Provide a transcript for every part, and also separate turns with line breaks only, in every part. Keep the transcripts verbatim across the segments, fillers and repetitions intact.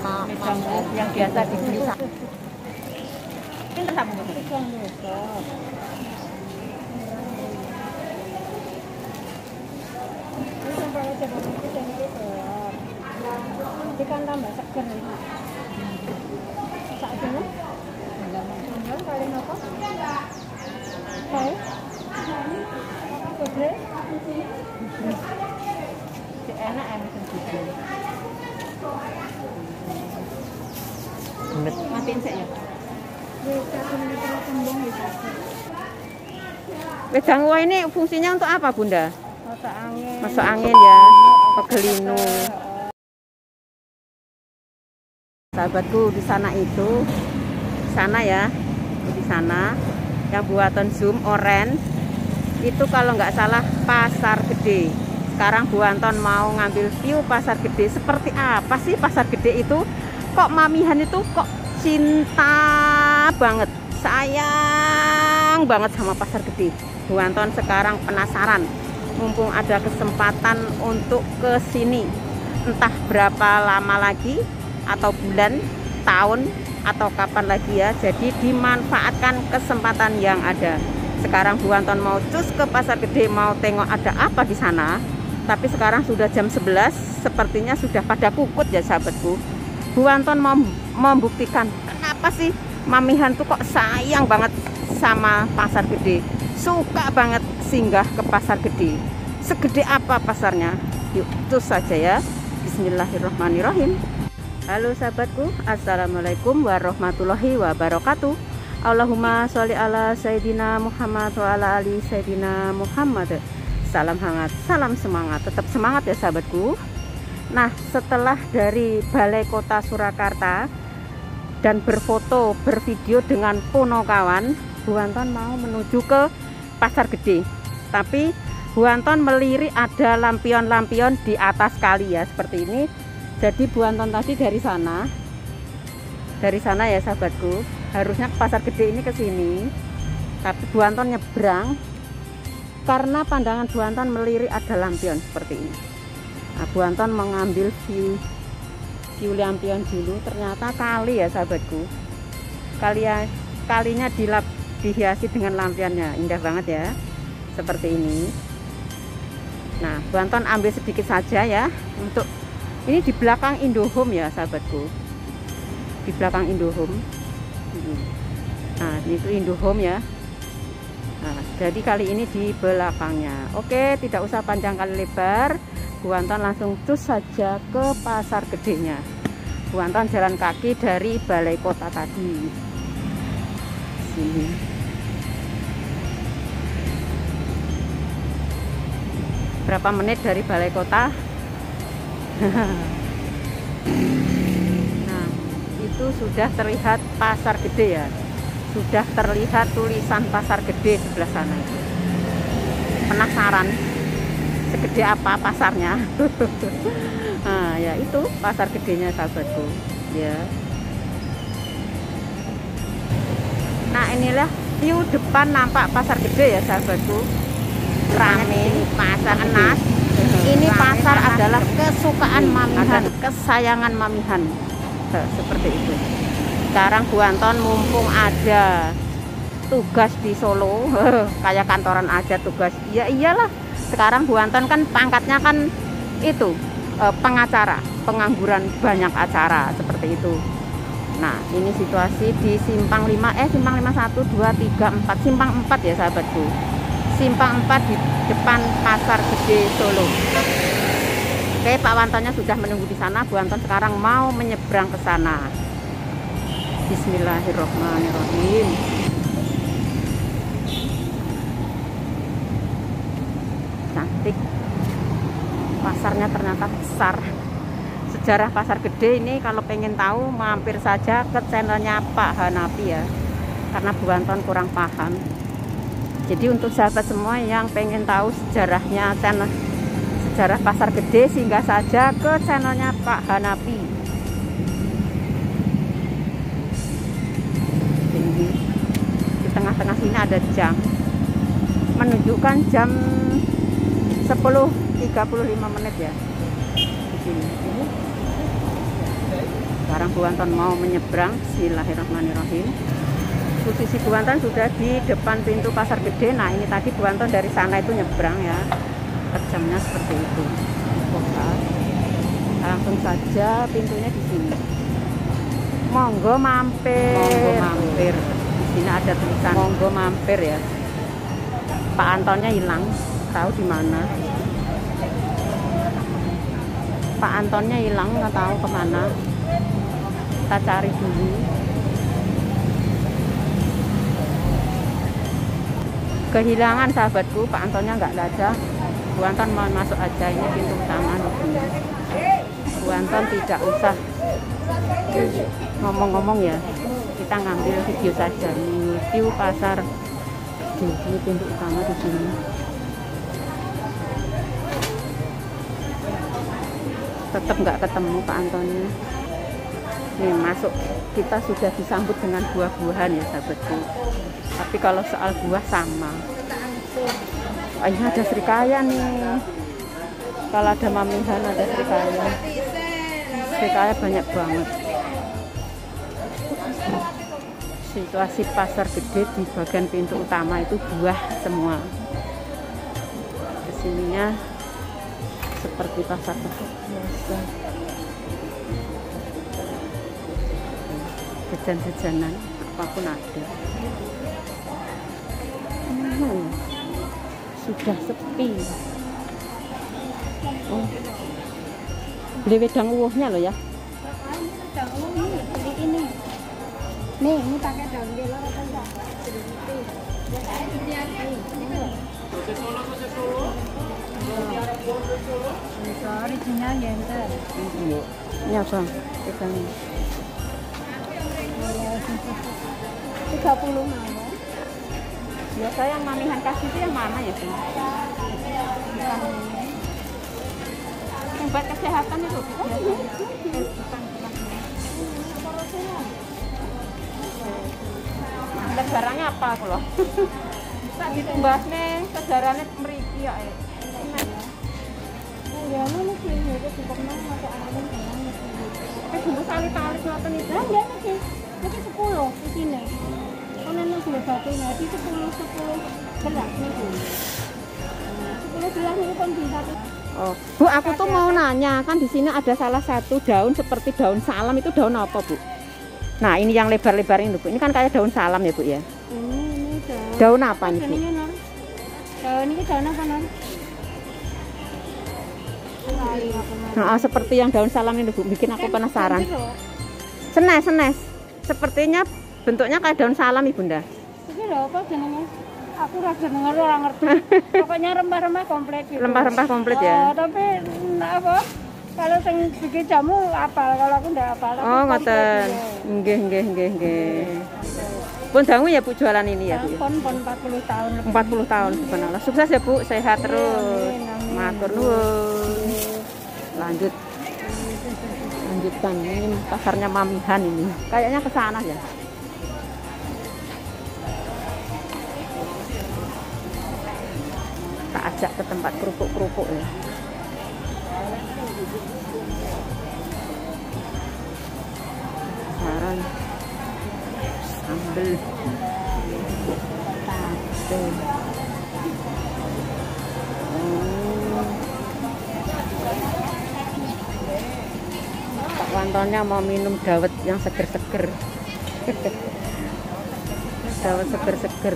Wedang yang biasa dibeli. Pinter sabu Bu?
Ikan tambah seger ini. Sak dulu. Enggak kali apa? Hai. Oke.
Si enak enak sendiri. Matiin sih ya. Wedang uwah ini fungsinya untuk apa, Bunda?
Masak angin.
Masuk angin ya, pegelinu. Sahabatku di sana itu, di sana ya, di sana yang buatan Zoom oren itu kalau nggak salah Pasar Gede. Sekarang Bu Anton mau ngambil view Pasar Gede. Seperti apa sih Pasar Gede itu? Kok Mamihan itu kok cinta banget, sayang banget sama Pasar Gede. Bu Anton sekarang penasaran, mumpung ada kesempatan untuk ke sini. Entah berapa lama lagi, atau bulan, tahun, atau kapan lagi ya. Jadi dimanfaatkan kesempatan yang ada. Sekarang Bu Anton mau cus ke Pasar Gede, mau tengok ada apa di sana. Tapi sekarang sudah jam sebelas, sepertinya sudah pada kukut ya sahabatku. Bu Anton mau membuktikan kenapa sih Mamihan tuh kok sayang banget sama Pasar Gede, suka banget singgah ke Pasar Gede. Segede apa pasarnya? Yuk cus saja ya. Bismillahirrahmanirrahim. Halo sahabatku, assalamualaikum warahmatullahi wabarakatuh. Allahumma sholli ala Sayyidina Muhammad wa ala ali Sayyidina Muhammad. Salam hangat, salam semangat, tetap semangat ya sahabatku. Nah, setelah dari Balai Kota Surakarta dan berfoto, bervideo dengan Ponokawan, Bu Anton mau menuju ke Pasar Gede. Tapi Bu Anton melirik ada lampion-lampion di atas kali ya, seperti ini. Jadi Bu Anton tadi dari sana, dari sana ya sahabatku, harusnya Pasar Gede ini ke sini, tapi Bu Anton nyebrang karena pandangan Bu Anton melirik ada lampion seperti ini. Nah, Bu Anton mengambil view, view lampion dulu, ternyata kali ya sahabatku, kali kalinya dilap, dihiasi dengan lampionnya, indah banget ya, seperti ini. Nah, Bu Anton ambil sedikit saja ya untuk ini di belakang Indohome ya sahabatku, di belakang Indohome. Nah ini tuh Indohome ya. Nah jadi kali ini di belakangnya. Oke, tidak usah panjang kali lebar, Bu Anton langsung cus saja ke Pasar Gedenya. Bu Anton jalan kaki dari Balai Kota tadi. Sini. Berapa menit dari Balai Kota? Nah itu sudah terlihat Pasar Gede ya, sudah terlihat tulisan Pasar Gede sebelah sana itu. Penasaran segede apa pasarnya? Nah ya itu Pasar Gedenya sahabatku ya. Nah inilah view depan nampak Pasar Gede ya sahabatku, rame pasar enak. Ini pasar adalah kesukaan Mamihan, kesayangan Mamihan. Nah, seperti itu. Sekarang Bu Anton mumpung ada tugas di Solo, kayak kantoran aja tugas. Ya iyalah. Sekarang Bu Anton kan pangkatnya kan itu pengacara, pengangguran banyak acara seperti itu. Nah, ini situasi di Simpang lima eh Simpang lima satu dua tiga empat, Simpang empat ya sahabatku. Simpang empat di depan Pasar Gede Solo. Oke, Pak Wantonnya sudah menunggu di sana. Bu Anton sekarang mau menyeberang ke sana. Bismillahirrahmanirrahim. Cantik. Pasarnya ternyata besar. Sejarah Pasar Gede ini kalau pengen tahu mampir saja ke channelnya Pak Hanafi ya. Karena Bu Anton kurang paham. Jadi untuk sahabat semua yang pengen tahu sejarahnya channel sejarah Pasar Gede, singgah saja ke channelnya Pak Hanafi. Di tengah-tengah sini ada jam, menunjukkan jam sepuluh tiga puluh lima menit ya. Di sini. Sekarang Bu Anton mau menyeberang. Bismillahirrahmanirrahim. Posisi Bu Anton sudah di depan pintu Pasar Gede. Nah ini tadi Bu Anton dari sana itu nyebrang ya. Terjamnya seperti itu. Kota. Langsung saja pintunya di sini. Monggo mampir. Monggo mampir. Di sini ada tulisan monggo mampir ya. Pak Antonnya hilang. Tahu di mana? Pak Antonnya hilang, nggak tahu kemana. Kita cari dulu. Kehilangan sahabatku, Pak Antonnya nggak ada. Bu Anton mau masuk aja, ini pintu utama. Bu Anton tidak usah ngomong-ngomong ya, kita ngambil video saja. Menuju pasar, ini pintu utama di sini. Tetap nggak ketemu Pak Antonnya. Nih masuk, kita sudah disambut dengan buah-buahan ya sahabatku. Tapi kalau soal buah sama. Oh, ini ada serikaya nih. Kalau ada mamihan ada serikaya. Serikaya banyak banget. Situasi Pasar Gede di bagian pintu utama itu buah semua. Kesininya seperti pasar biasa. Jajan-jajanan apapun ada. Hmm, sudah sepi. Oh. Beli wedang uwuhnya loh ya.
Wedang uwuh nih, beli ini. Nih, ini pakai daun kelor apa enggak? Original ya entar.
Ini apa? Wedang
tiga puluh mawon.
Biasa yang mamihan kasih itu yang mana ya, Bu? Yang buat kesehatan itu biasa. Ada barangnya apa aku loh? Tak ditumbas nih, sejarahnya meriki ya.
Ya, mana sih ini itu cukup nang atau anak
Tapi bumbu sali-sali ngoten itu.
Nah, ya nih. Tapi sepuluh di sini. Kalau nang sudah satu nanti sepuluh sepuluh gelas nih. Sepuluh gelas itu kan bisa.
Oh, Bu, aku tuh mau nanya, kan di sini ada salah satu daun seperti daun salam, itu daun apa, Bu? Nah, ini yang lebar-lebar ini, Bu. Ini kan kayak daun salam ya, Bu ya?
Ini ini daun.
Daun apa nih, Bu?
Daun ini daun apa, Non?
Nah, seperti yang daun salam ini, Bu, bikin aku penasaran. Senes, senes. Sepertinya bentuknya kayak daun salam, Ibunda.
Ini loh, apa jenenge? Aku rasa dengar orang ngerti. Pokoknya rempah-rempah komplit gitu.
Rempah-rempah komplit ya.
Oh, tapi nah, apa? Kalau yang bikin jamu apal, kalau aku enggak apal.
Oh, ngoten. Nggih, nggih, nggih, nggih. Pun dangu ya Bu jualan ini ya, Bu.
Pon pon empat puluh tahun.
empat puluh tahun subhanallah. Sukses ya, Bu. Sehat terus. Matur nuwun. Lanjut. Lanjutkan. Ini pasarnya mamihan ini. Kayaknya ke sana ya. Tak ajak ke tempat kerupuk-kerupuk ya. Saran sambel tape. Oh. Pak Wantonnya mau minum dawet yang seger-seger. Dawet seger-seger.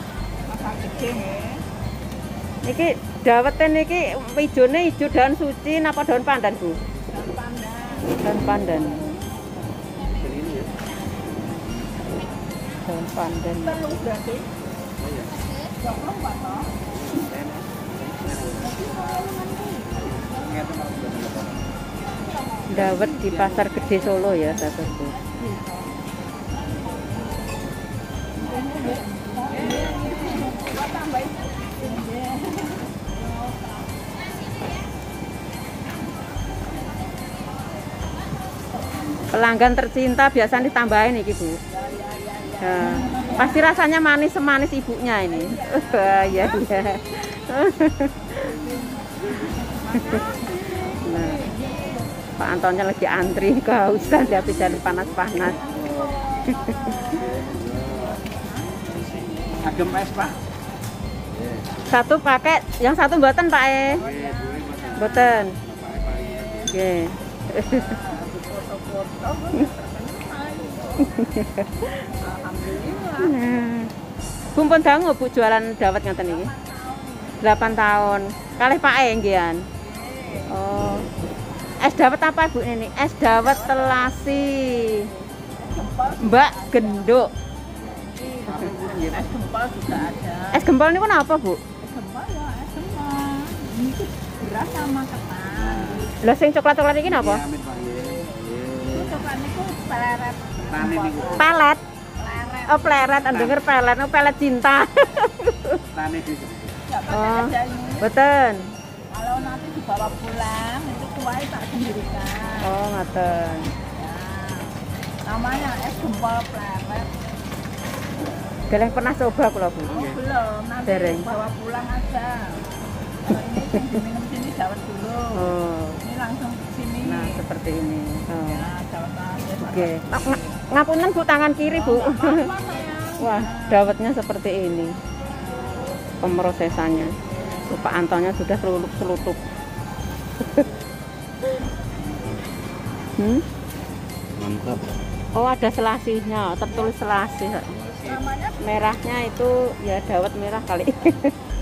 Niki daweten niki ijone ijo daun suci napa daun pandan, Bu? Daun pandan. Daun pandan. Daun pandan. Dawet di Pasar Gede Solo ya, sahabatku. Pelanggan tercinta biasanya ditambahin nih, Bu. Nah, pasti rasanya manis semanis ibunya ini. Uh, ya ya. Nah, Pak Pak Antonnya lagi antri kehausan, dia bisa panas-panas.
Agem es, Pak.
Satu paket, yang satu mboten Pak e. Mboten. Oke. Bu pun dangu Bu jualan dawet ngaten iki. delapan tahun. Kalih Pak e nggih. Oh. Es dawet apa Bu ini? Es dawet telasi. Mbak Genduk.
Es gempol juga ada.
Es gempol ini apa Bu?
Es gempol ya, es gempol. Ini tuh beras sama ketan.
Lah sing coklat-coklat iki napa?
Amin, Pak.
Itu coklat niku peleret.
Tani niku.
Pelet.
Peleret.
Oh peleret, denger pelet, oh pelet cinta.
Tani di.
Enggak pakai
Oh.
aja ini.
Betul.
Kalau nanti dibawa pulang itu kuahnya tak sendirikan.
Oh ngaten.
Ya. Namanya es gempol peleret.
Deleng pernah coba kula Bu.
Oh, belum. Nanti
Dereng.
bawa pulang aja. Kalau ini yang diminum sini dawet dulu.
Oh.
Ini langsung ke sini.
Nah, seperti ini. Oh.
Ya, dawet aja.
Oke. Ng- Ngapunten Bu tangan kiri Bu.
Apa sayang?
Wah, dawetnya seperti ini. Pemrosesannya. Tuh, Pak Antonnya sudah selulup-selutup. hmm?
Mantap.
Oh, ada selasihnya, tertulis selasih.
Namanya
Merahnya itu ya dawet merah kali.